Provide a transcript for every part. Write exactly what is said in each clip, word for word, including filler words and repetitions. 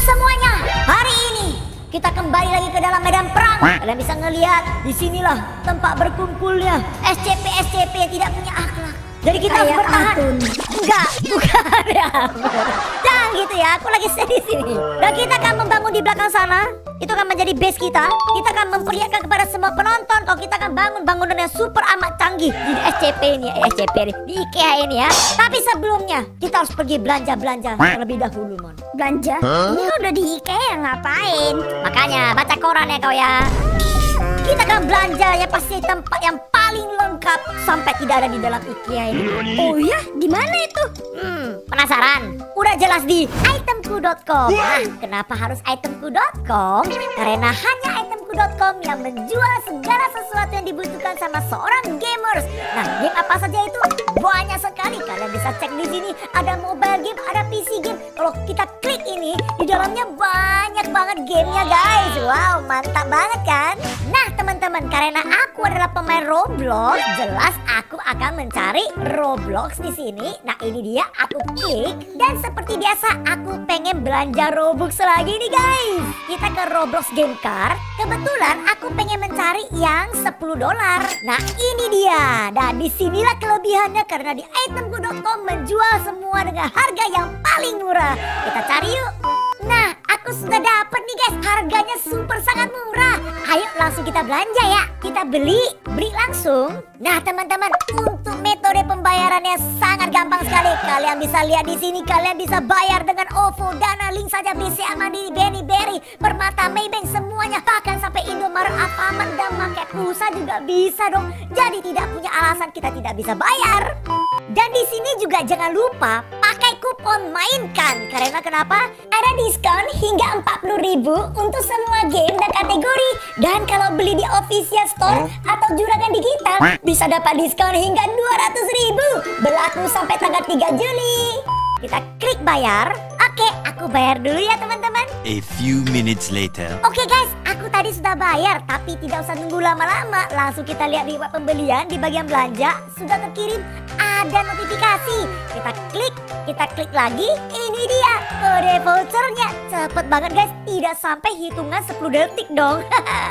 semuanya, hari ini kita kembali lagi ke dalam medan perang. Kalian bisa ngelihat di sinilah tempat berkumpulnya S C P S C P yang tidak punya akhlak. Jadi kita harus bertahan. Enggak, bukan ya. Jangan gitu ya, aku lagi sedih sini. Dan kita akan membangun di belakang sana. Itu akan menjadi base kita. Kita akan memperlihatkan kepada semua penonton kalau kita akan bangun bangunan yang super amat canggih di S C P ini, eh, S C P ini, di IKEA ini ya. Tapi sebelumnya kita harus pergi belanja-belanja terlebih dahulu, Mon. Belanja? Huh? Ini udah di IKEA ngapain? Makanya baca koran ya kau ya. Kita akan belanja ya pasti tempat yang paling lengkap sampai tidak ada di dalam IKEA ini. Oh ya, di mana itu? Hmm, penasaran? Udah jelas di itemku dot com. Nah, kenapa harus itemku dot com? Karena hanya itemku dot com yang menjual segala sesuatu yang dibutuhkan sama seorang gamers. Nah, game apa saja itu? Banyak sekali. Kalian bisa cek di sini. Ada mobile game, ada P C game. Kalau kita klik ini, di dalamnya banyak banget gamenya, guys. Wow, mantap banget kan? Nah, teman-teman, karena aku adalah pemain Roblox, jelas aku akan mencari Roblox di sini. Nah, ini dia, aku klik dan seperti biasa aku pengen belanja Robux lagi nih, guys. Kita ke Roblox Game Card. Kebetulan aku pengen mencari yang sepuluh dolar. Nah, ini dia. Dan disinilah kelebihannya karena di itemku dot com menjual semua dengan harga yang paling murah. Kita cari yuk. Nah, aku sudah dapat nih, guys. Harganya super sangat murah. Ayo langsung kita belanja ya. Kita beli, beli langsung. Nah, teman-teman, untuk metode pembayarannya sangat gampang sekali. Kalian bisa lihat di sini, kalian bisa bayar dengan OVO, Dana, Link saja, B C A, Mandiri, Benny, Berry, Permata, Maybank, semuanya. Bahkan sampai Indomaret, Alfamart, dan pakai pulsa juga bisa dong. Jadi tidak punya alasan kita tidak bisa bayar. Dan di sini juga jangan lupa pakai kupon mainkan. Karena kenapa? Ada diskon hingga empat puluh ribu untuk semua game dan kategori. Dan kalau beli di official store atau juragan digital bisa dapat diskon hingga dua ratus ribu. Berlaku sampai tanggal tiga Juli. Kita klik bayar. Oke, aku bayar dulu ya teman-teman. A few minutes later. Oke guys, aku tadi sudah bayar, tapi tidak usah nunggu lama-lama. Langsung kita lihat di web pembelian di bagian belanja sudah terkirim ada notifikasi. Kita klik, kita klik lagi. Ini dia kode vouchernya. Cepet banget guys, tidak sampai hitungan sepuluh detik dong.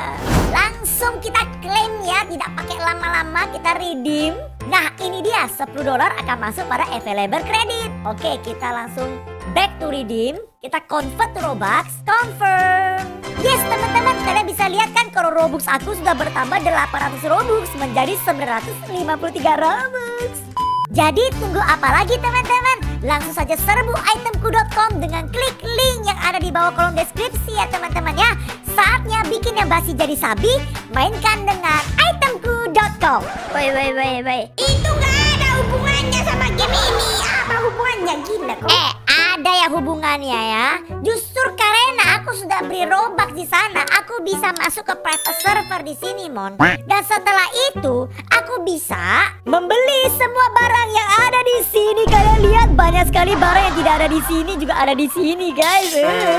Langsung kita klaim ya, tidak pakai lama-lama, kita redeem. Nah, ini dia sepuluh dolar akan masuk pada available credit. Oke, kita langsung back to redeem. Kita convert to Robux, confirm. Yes teman-teman, kalian bisa lihat kan kalau Robux aku sudah bertambah delapan ratus Robux menjadi sembilan ratus lima puluh tiga Robux. Jadi tunggu apa lagi teman-teman? Langsung saja serbu itemku dot com dengan klik link yang ada di bawah kolom deskripsi ya teman-teman ya. Saatnya bikin yang basi jadi sabi, mainkan dengan itemku dot com. Woi, woi, woi, woi. Itu gak ada hubungannya sama game ini. Apa hubungannya, gila kok? Eh, ada ya hubungannya ya. Justru karena aku sudah beli Robux di sana, aku bisa masuk ke private server di sini, Mon. Dan setelah itu, aku bisa membeli semua barang yang ada di sini. Kalian lihat banyak sekali barang yang tidak ada di sini juga ada di sini, guys.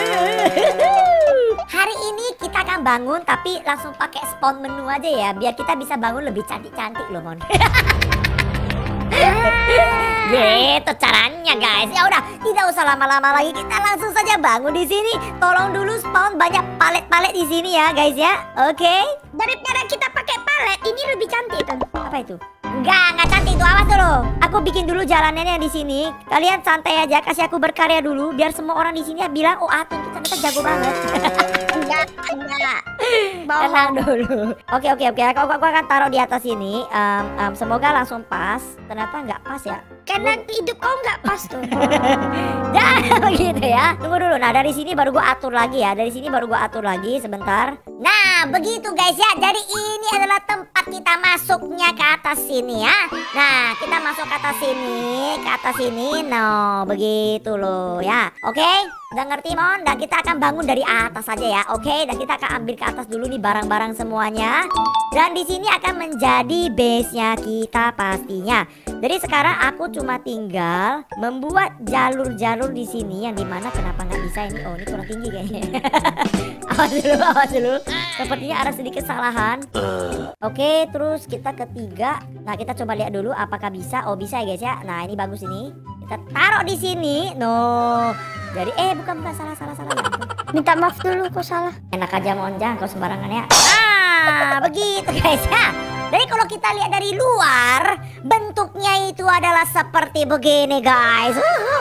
Hari ini kita akan bangun tapi langsung pakai spawn menu aja ya, biar kita bisa bangun lebih cantik-cantik loh, Mon. Gitu caranya guys. Ya udah, tidak usah lama-lama lagi, kita langsung saja bangun di sini. Tolong dulu spawn banyak palet-palet di sini ya guys ya. Oke. Okay? Daripada kita pakai palet, ini lebih cantik kan? Apa itu? Enggak, enggak cantik tuh, awas dulu. Aku bikin dulu jalanannya di sini. Kalian santai aja, kasih aku berkarya dulu biar semua orang di sini bilang, "Oh, Atun tuh ternyata jago banget." Enggak, enggak. Tenang dulu. Oke, oke, oke. Aku, aku akan taruh di atas ini. Um, um, semoga langsung pas. Ternyata nggak pas ya. Karena hidup kau nggak pas tuh. Jangan begitu ya. Tunggu dulu. Nah, dari sini baru gua atur lagi ya. Dari sini baru gua atur lagi sebentar. Nah, begitu guys ya. Jadi ini adalah tempat kita masuknya ke atas sini ya. Nah, kita masuk ke atas sini, ke atas sini. No, begitu loh ya. Oke? Udah ngerti, Mon? Dan kita akan bangun dari atas saja ya. Oke, dan kita akan ambil ke atas dulu nih barang-barang semuanya. Dan di sini akan menjadi base-nya kita pastinya. Jadi sekarang aku cuma tinggal membuat jalur-jalur di sini yang dimana kenapa nggak bisa ini? Oh, ini kurang tinggi kayaknya. Awas dulu, awas dulu. Sepertinya ada sedikit kesalahan. Oke, terus kita ketiga. Nah, kita coba lihat dulu apakah bisa. Oh, bisa ya guys ya. Nah, ini bagus ini. Kita taruh di sini. No. Jadi eh bukan bukan salah salah salah. Minta maaf dulu, kok salah. Enak aja Monjang, kau sembarangan ya. Ah, begitu guys ya. Jadi kalau kita lihat dari luar, bentuknya itu adalah seperti begini guys.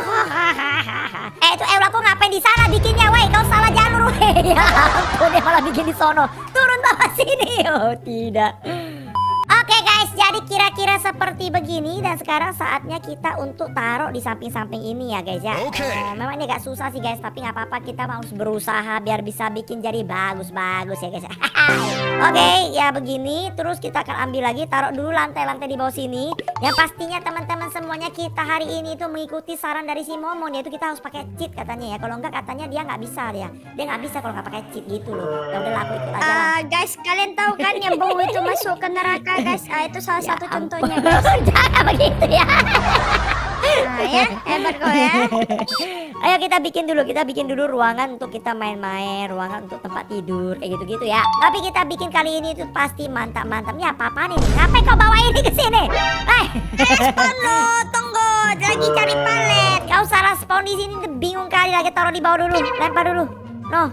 Eh itu Eula, kok ngapain di sana bikinnya, woi? Kau salah jalur, woi. Ya ampun, dia malah bikin di sono. Turun bawah sini. Oh tidak. Oke guys, jadi kira-kira seperti begini. Dan sekarang saatnya kita untuk taruh di samping-samping ini ya guys ya. Oke. Eh, memang ini agak susah sih guys, tapi nggak apa-apa, kita harus berusaha biar bisa bikin jadi bagus-bagus ya guys. Oke, ya begini. Terus kita akan ambil lagi, taruh dulu lantai-lantai di bawah sini. Yang pastinya teman-teman semuanya, kita hari ini itu mengikuti saran dari si Momon, yaitu kita harus pakai cheat katanya ya. Kalau enggak katanya dia nggak bisa dia. Dia nggak bisa kalau nggak pakai cheat gitu loh. Ya udahlah, aku ikut aja lah. Ah, guys, kalian tahu kan yang bau itu masuk ke neraka, guys. Ah, itu salah Ya satu ampun. contohnya, guys. Jangan begitu ya. Nah, ya, hebat kok ya. Ayo kita bikin dulu, kita bikin dulu ruangan untuk kita main-main, ruangan untuk tempat tidur, kayak gitu-gitu ya. Tapi kita bikin kali ini tuh pasti mantap-mantapnya. Apa-apaan ini? Ngapain kau bawa ini ke sini? Eh, Spawn lo, tunggu, lagi cari palet. kau salah spawn di sini, bingung kali lagi. Taruh di bawah dulu, lempar dulu. No.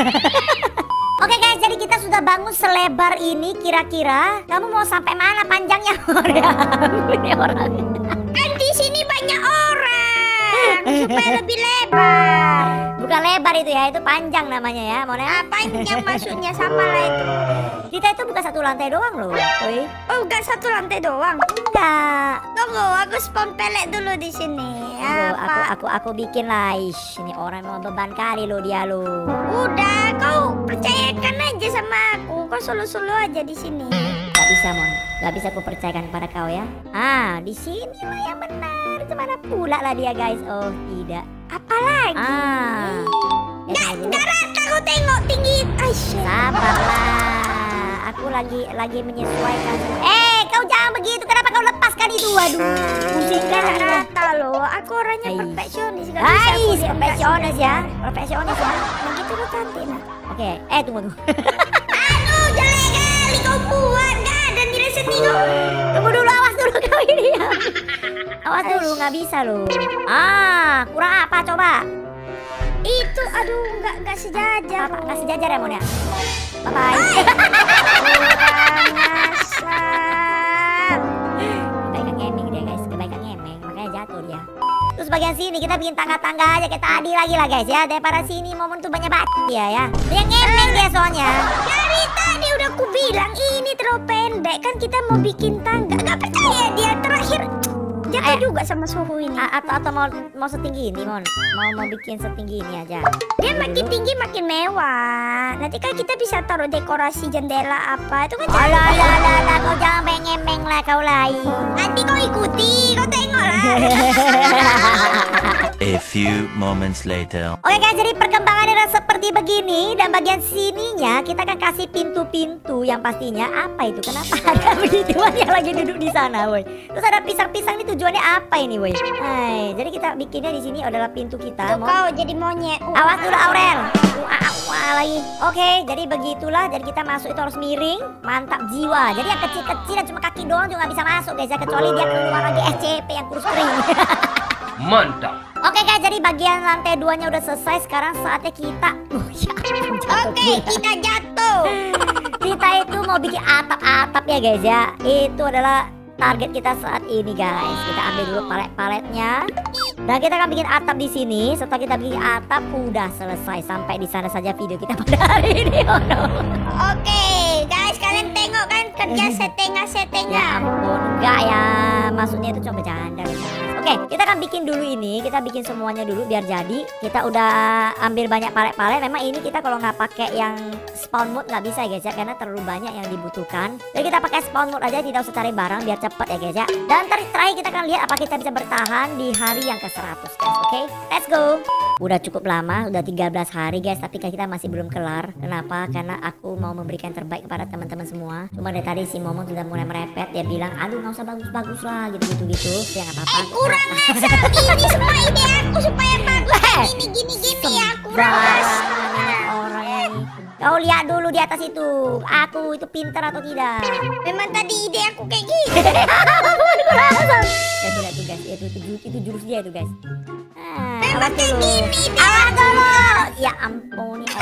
Oke guys, jadi kita sudah bangun selebar ini. Kira-kira kamu mau sampai mana panjangnya? Ini orang. Kan di sini banyak orang supaya lebih lebar. Bukan lebar itu ya, itu panjang namanya ya, Mona. Ah, panjang maksudnya, sama lah itu. Kita itu bukan satu lantai doang loh. Woi. Oh, enggak satu lantai doang. Enggak. Tunggu, aku spawn pelet dulu di sini. Tunggu, aku Apa? aku aku bikin lah. Ish, ini orang memang beban kali lo dia lo. Udah, kau percayakan aja sama aku. Kau solo-solo aja di sini. Gak bisa Mon, gak bisa aku percayakan pada kau ya. Ah, di sini lah yang benar. Kemana pula lah dia guys? Oh tidak. Apalagi? Ah. Ya, Nggak, tunggu dulu. nggak rata kau tengok tinggi. Aisyah. Sabarlah. Aku lagi lagi menyesuaikan. Eh, kau jangan begitu. Kenapa kau lepaskan itu? Waduh, pusing kan Nggak aku. rata loh. Aku orangnya Ais. perfeksionis. Nggak bisa aku Guys, lihat nggak profesionis ya. sebenarnya. Profesionis ya. Begitu lo cantik nah. Oke, eh tunggu tunggu. Aduh, jelek kali kau buat. Nggak ada nilai seni kau. Tunggu dulu, awas dulu kau ini ya. Awas dulu, nggak bisa loh. Ah, kurang apa coba? Itu, aduh, nggak nggak sejajar. Apa nggak sejajar ya Mon ya? Bye bye. Kurang asam. Kebaikan ngemeng dia guys, kebaikan ngemeng, makanya jatuh dia. Terus bagian sini kita bikin tangga-tangga aja kayak tadi lagi lah guys ya. Daripada sini Momon tuh banyak banget dia ya. Dia ngemeng dia soalnya. Dari tadi udah aku bilang ini terlalu pendek. Kan kita mau bikin tangga. Gak percaya dia terakhir jatuh Ayo. juga sama suhu ini. A- atau atau mau mau setinggi ini Mon? Mau mau bikin setinggi ini aja. Dia Tunggu makin dulu. tinggi makin mewah. Nanti kan kita bisa taruh dekorasi jendela apa. Itu kan Alah cantik. alah alah alah, kau jangan pengemeng lah kau lai. Nanti kau ikuti. Kau tengok lah. A few moments later. Oke guys, jadi perkembangannya adalah seperti begini. Dan bagian sininya kita akan kasih pintu-pintu yang pastinya apa itu? Kenapa ada begituan yang lagi duduk di sana, woi? Terus ada pisang-pisang ini tujuannya apa ini, woi? Hai, jadi kita bikinnya di sini adalah pintu kita. Tuh Mau- kau jadi monyet. Uh, Awas dulu Aurel. Wah, wah lagi. Oke, jadi begitulah. Jadi kita masuk itu harus miring, mantap jiwa. Jadi yang kecil-kecil dan cuma kaki doang juga nggak bisa masuk guys ya, kecuali dia keluar lagi S C P yang kurus kering. Mantap. Oke guys, jadi bagian lantai duanya udah selesai. Sekarang saatnya kita oh, ya, ampun, jatuh Oke, pula. kita jatuh. Kita itu mau bikin atap-atap ya guys ya. Itu adalah target kita saat ini guys. Kita ambil dulu palet-paletnya. Dan kita akan bikin atap di sini. Setelah kita bikin atap udah selesai. Sampai di sana saja video kita pada hari ini. Oh no. Oke, guys, kalian tengok kan kerja setengah-setengah. Ya ampun, enggak ya. Maksudnya itu cuma bercanda. Oke, kita akan bikin dulu ini. Kita bikin semuanya dulu biar jadi. Kita udah ambil banyak palet-palet. Memang ini kita kalau nggak pakai yang spawn mode nggak bisa guys ya, karena terlalu banyak yang dibutuhkan. Jadi kita pakai spawn mode aja, tidak usah cari barang biar cepet ya guys ya. Dan ter- terakhir kita akan lihat apa kita bisa bertahan di hari yang ke seratus guys. Oke, let's go. Udah cukup lama, udah tiga belas hari guys, tapi kita masih belum kelar. Kenapa? Karena aku mau memberikan yang terbaik kepada teman-teman semua. Cuma dari tadi si Momon sudah mulai merepet. Dia bilang, aduh nggak usah bagus-bagus lah gitu-gitu gitu. Ya nggak apa-apa. Eh, kurang asam. Ini semua ide aku supaya bagus. Eh, Ini gini-gini ya, kurang asam. Sembarangan orang ini. Kau lihat dulu di atas itu. Aku itu pintar atau tidak? Memang tadi ide aku kayak gini. Ampun, kurang asam. Ya sudah tuh guys, itu itu, ju- itu jurus dia itu guys. Ah, Memang awas kayak dulu. gini ide Awas aku. dulu. Ya ampun nih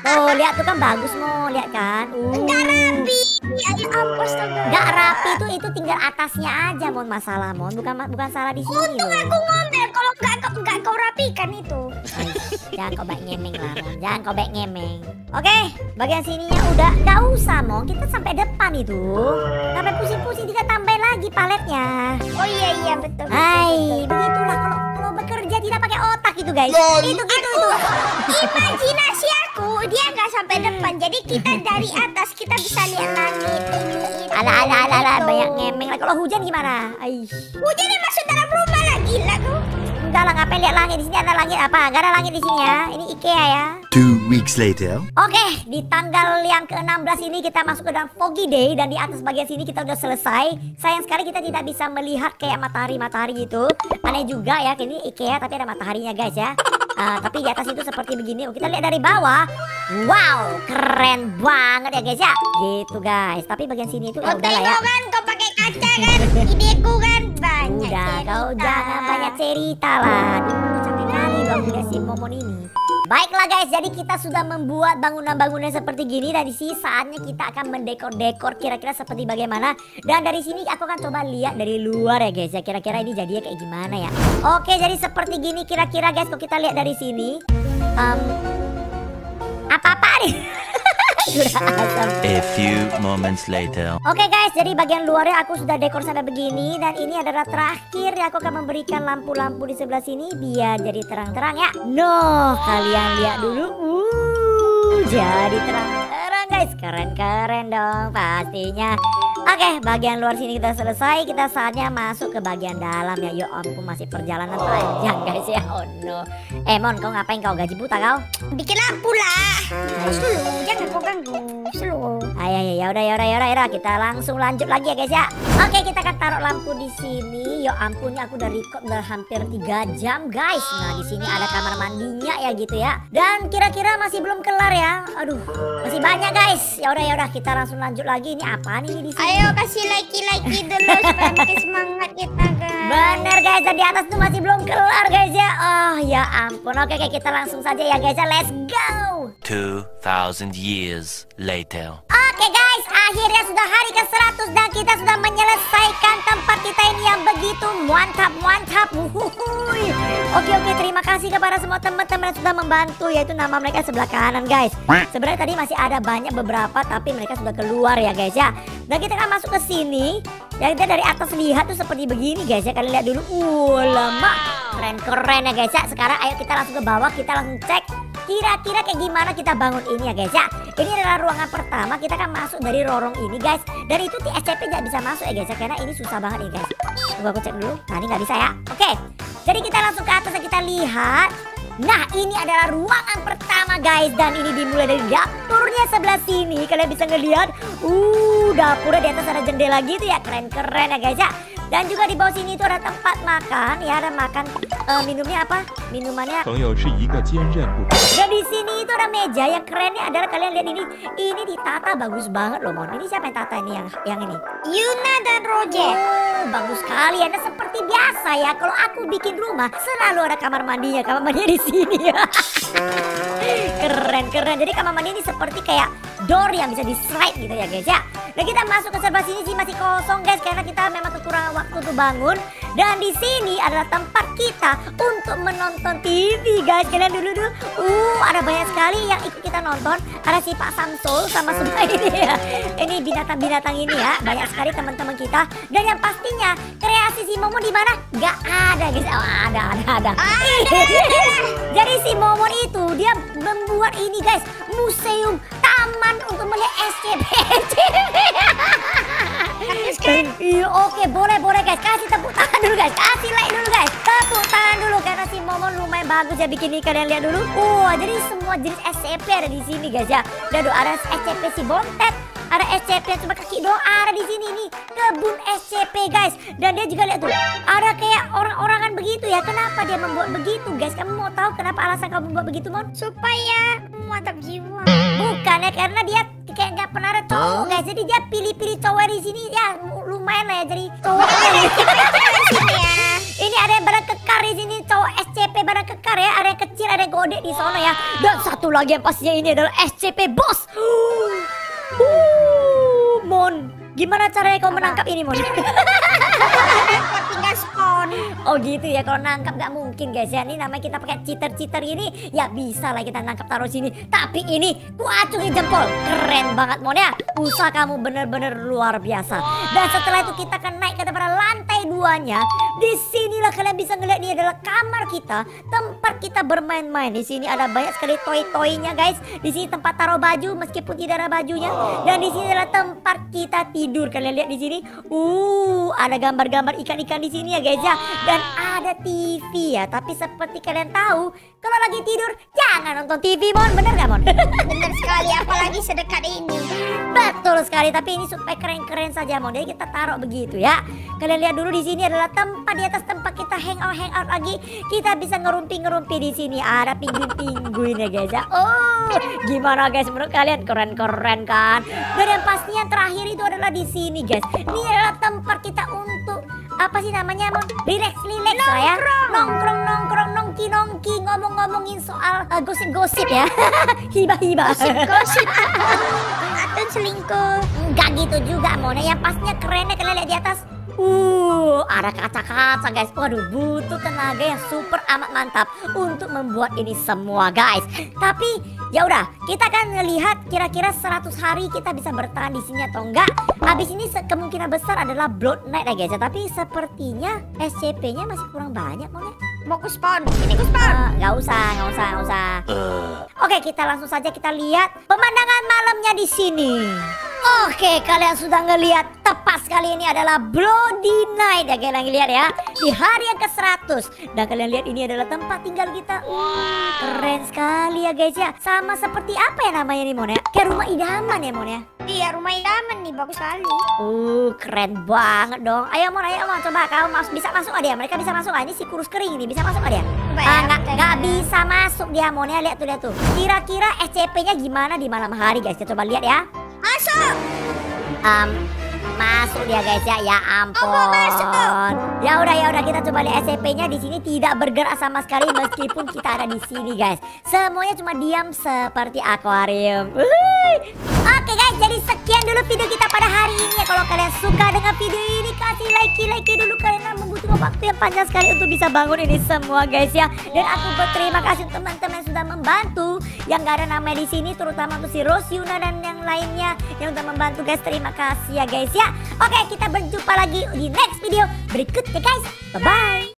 Oh, lihat tuh kan bagus Mon, lihat kan. Uh. Enggak rapi. Ayo hapus tuh. Enggak rapi tuh, itu tinggal atasnya aja Mon, masalah Mon, bukan bukan salah di sini Untung loh. aku ngomel kalau enggak enggak kau rapikan itu. Aish, jangan kau baik ngemeng lah Mon, jangan kau baik ngemeng. Oke, bagian sininya udah, nggak usah Mon, kita sampai depan itu. Sampai pusing-pusing kita tambahin lagi paletnya. Oh iya iya betul. betul, Hai, betul. begitulah kalau kalau bekerja tidak pakai otak itu guys. Itu gitu itu. Imajinasi aku dia nggak sampai depan, jadi kita dari atas kita bisa lihat langit ini. ini, Alah alah alah, alah gitu. banyak ngemeng lah. Kalau hujan gimana? Aish. Hujannya masuk dalam rumah lah, gila kau. Enggak lah, ngapain lihat langit di sini? Ada langit apa? Enggak ada langit di sini ya. Ini IKEA ya. Two weeks later. Oke, di tanggal yang ke enam belas ini kita masuk ke dalam foggy day dan di atas bagian sini kita udah selesai. Sayang sekali kita tidak bisa melihat kayak matahari-matahari gitu. Aneh juga ya, ini IKEA tapi ada mataharinya guys ya. Uh, tapi di atas itu seperti begini. Oh, kita lihat dari bawah. Wow, keren banget ya guys ya. Gitu guys. Tapi bagian sini itu ya Kau udahlah ya. tengok kan, kau pakai kaca kan, ideku kan banyak. Udah, kau cerita. jangan banyak cerita lah. Aduh, capek kali dong lihat si Momon ini. Baiklah guys, jadi kita sudah membuat bangunan-bangunan seperti gini. Dan di sini saatnya kita akan mendekor-dekor kira-kira seperti bagaimana. Dan dari sini aku akan coba lihat dari luar ya guys ya. Kira-kira ini jadinya kayak gimana ya. Oke, jadi seperti gini kira-kira guys. Kalau kita lihat dari sini um, apa-apa nih. Sudah asam. A few moments later. Oke guys, jadi bagian luarnya aku sudah dekor sampai begini. Dan ini adalah terakhir ya, aku akan memberikan lampu-lampu di sebelah sini biar jadi terang-terang ya. No, kalian lihat dulu. Uh, jadi terang-terang guys. Keren-keren dong pastinya. Oke, bagian luar sini kita selesai. Kita saatnya masuk ke bagian dalam ya. Yo ampun, masih perjalanan panjang guys ya. Oh no. Eh Mon, kau ngapain kau? Gaji buta kau? Bikin lampu lah. Slow, jangan kau ganggu. Slow. Ayo ya, ya udah ya udah ya udah ya udah, kita langsung lanjut lagi ya guys ya. Oke, kita akan taruh lampu di sini. Yo ampun, aku udah record udah hampir tiga jam guys. Nah, di sini ada kamar mandinya ya gitu ya. Dan kira-kira masih belum kelar ya. Aduh, masih banyak guys. Ya udah ya udah, kita langsung lanjut lagi. Ini apa nih di sini? Ayo kasih like-like dulu supaya makin semangat kita guys. Bener guys, dan di atas tuh masih belum kelar guys ya. Oh ya ampun. Oke, oke, kita langsung saja ya guys ya. Let's go. Two thousand years later. Oke guys, akhirnya sudah hari ke seratus dan kita sudah menyelesaikan tempat kita ini yang begitu mantap-mantap. Wuhuhuy. Oke oke, terima kasih kepada semua teman-teman yang sudah membantu, yaitu nama mereka sebelah kanan guys. Sebenarnya tadi masih ada banyak beberapa tapi mereka sudah keluar ya guys ya. Dan kita akan masuk ke sini. Ya, kita dari atas lihat tuh seperti begini guys ya. Kalian lihat dulu. Uh, lama. Keren-keren ya guys ya. Sekarang ayo kita langsung ke bawah, kita langsung cek kira-kira kayak gimana kita bangun ini ya guys ya. Ini adalah ruangan pertama, kita akan masuk dari lorong ini guys. Dan itu di S C P tidak bisa masuk ya guys ya, karena ini susah banget nih guys. Tunggu aku cek dulu. Nah, ini nggak bisa ya. Oke, jadi kita langsung ke atas dan kita lihat. Nah, ini adalah ruangan pertama guys. Dan ini dimulai dari dapurnya sebelah sini. Kalian bisa ngelihat. Uh, dapurnya di atas ada jendela gitu ya. Keren-keren ya guys ya. Dan juga di bawah sini itu ada tempat makan ya, ada makan uh, minumnya apa? Minumannya. Dan di sini itu ada meja. Yang kerennya adalah kalian lihat ini, ini ditata bagus banget loh Mon. Ini siapa yang tata ini yang yang ini? Yuna dan Roger. Oh, bagus sekali ya. Nah, seperti biasa ya, kalau aku bikin rumah selalu ada kamar mandinya. Kamar mandinya di sini ya. Keren keren. Jadi kamar mandi ini seperti kayak door yang bisa di slide gitu ya guys ya. Dan kita masuk ke sebelah sini sih masih kosong guys, karena kita memang kekurangan waktu untuk bangun. Dan di sini adalah tempat kita untuk menonton T V guys. Kalian dulu dulu. Uh, ada banyak sekali yang ikut kita nonton. Ada si Pak Samsul sama semua ini ya. Ini binatang-binatang ini ya. Banyak sekali teman-teman kita. Dan yang pastinya kreasi si Momon di mana? Gak ada guys. Oh, ada ada ada. Jadi si Momon itu dia membuat ini guys, museum taman untuk melihat S C P. Iya, oke, boleh boleh guys. Kasih tepuk tangan dulu guys. Kasih like dulu guys. Tepuk tangan dulu karena si Momon lumayan bagus ya bikin ini. Kalian lihat dulu. Wah, jadi semua jenis S C P ada di sini guys ya. Dan ada S C P si Bontet, ada S C P yang cuma kaki doang ada di sini nih. Kebun S C P guys. Dan dia juga lihat tuh, ada kayak orang-orangan begitu ya. Kenapa dia membuat begitu guys? Kamu mau tahu kenapa alasan kamu membuat begitu Mon? Supaya mantap jiwa. Bukan ya, karena dia kayak nggak pernah ada cowok guys. Jadi dia pilih-pilih cowok di sini ya, lumayan lah ya jadi cowoknya. Ini ada yang barang kekar di sini, cowok S C P barang kekar ya. Ada yang kecil, ada yang gede di sono ya. Dan satu lagi yang pastinya ini adalah S C P bos. Uh, Mon, gimana caranya kau menangkap ini, Mon? Tinggal spawn. Oh gitu ya, kalau nangkap nggak mungkin guys ya. Ini namanya kita pakai cheater-cheater gini, ya bisa lah kita nangkap taruh sini. Tapi ini ku acungi jempol, keren banget Mon ya. Usaha kamu bener-bener luar biasa. Dan setelah itu kita akan naik ke pada lantai duanya. Disinilah kalian bisa ngeliat ini adalah kamar kita, tempat kita bermain-main. Di sini ada banyak sekali toy-toynya guys. Di sini tempat taruh baju meskipun tidak ada bajunya. Dan di sini adalah tempat kita tidur. Kalian lihat di sini, uh ada gambar-gambar ikan-ikan di sini ya guys ya. Dan ada T V ya. Tapi seperti kalian tahu, kalau lagi tidur jangan nonton T V Mon, bener gak Mon? Bener sekali, apalagi sedekat ini. Betul sekali, tapi ini supaya keren-keren saja Mon. Jadi kita taruh begitu ya. Kalian lihat dulu di sini adalah tempat, di atas tempat kita hangout hangout lagi. Kita bisa ngerumpi-ngerumpi di sini. Ada pingguin-pingguin ya guys ya. Oh, gimana guys menurut kalian? Keren-keren kan? Dan yang pastinya terakhir itu adalah di sini guys. Ini adalah tempat kita untuk apa sih namanya Mon? Relax-relax lah ya. Nongkrong nongkrong nongki nongki, ngomong-ngomongin soal uh, gosip-gosip ya. Hibah-hibah. Gosip atau selingkuh. Enggak gitu juga Mon. Yang pastinya kerennya kalian lihat di atas. Uh, ada kaca-kaca guys. Waduh, butuh tenaga yang super amat mantap untuk membuat ini semua guys. Tapi ya udah, kita akan ngelihat kira-kira seratus hari kita bisa bertahan di sini atau enggak. Habis ini kemungkinan besar adalah Blood Night ya guys. Tapi sepertinya S C P-nya masih kurang banyak Mon ya. Mau ku spawn, ini ku spawn. Uh, gak usah, gak usah, gak usah. Uh. Oke, kita langsung saja kita lihat pemandangan malamnya di sini. Oke, kalian sudah ngelihat tepat sekali ini adalah Bloody Night ya kalian lihat ya. Di hari yang ke seratus. Dan kalian lihat ini adalah tempat tinggal kita. Uh, keren sekali ya guys ya. Sama seperti apa ya namanya nih Mon ya? Kayak rumah idaman ya Mon ya. Iya, rumah idaman nih, bagus sekali. Uh, keren banget dong. Ayo Mon, ayo Mon, coba kau mas bisa masuk gak dia? Mereka bisa masuk gak? Ini si kurus kering ini bisa masuk gak dia? Ah, nggak nggak bisa masuk dia Mon ya. Lihat tuh, lihat tuh. Kira-kira S C P-nya gimana di malam hari guys? Kita coba lihat ya. Masuk. Um, masuk dia guys ya. Ya ampun. Oh, masuk. Ya udah, ya udah kita coba lihat S C P-nya di sini tidak bergerak sama sekali meskipun kita ada di sini guys. Semuanya cuma diam seperti akuarium. Uhuy. Oke guys, jadi sekian dulu video kita pada hari ini ya. Kalau kalian suka dengan video ini, kasih like like dulu karena membutuhkan waktu yang panjang sekali untuk bisa bangun ini semua guys ya. Dan aku berterima kasih teman-teman yang sudah membantu yang gak ada namanya di sini, terutama untuk si Rosyuna dan yang lainnya yang sudah membantu guys. Terima kasih ya guys ya. Oke, kita berjumpa lagi di next video berikutnya guys. Bye bye.